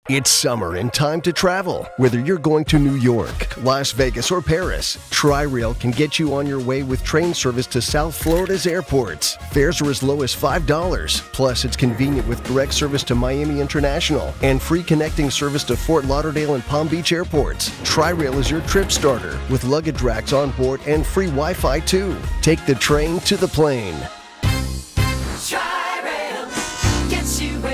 It's summer and time to travel. Whether you're going to New York, Las Vegas, or Paris, Tri-Rail can get you on your way with train service to South Florida's airports. Fares are as low as $5. Plus, it's convenient with direct service to Miami International and free connecting service to Fort Lauderdale and Palm Beach airports. Tri-Rail is your trip starter with luggage racks on board and free Wi-Fi too. Take the train to the plane. Tri-Rail gets you